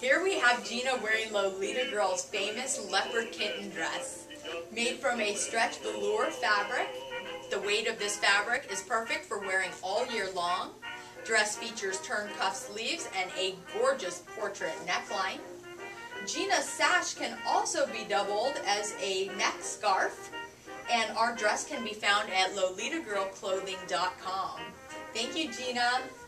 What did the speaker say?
Here we have Gina wearing Lolita Girl's famous Leopard Kitten dress. Made from a stretch velour fabric. The weight of this fabric is perfect for wearing all year long. Dress features turn cuff sleeves and a gorgeous portrait neckline. Gina's sash can also be doubled as a neck scarf. And our dress can be found at lolitagirlclothing.com. Thank you, Gina.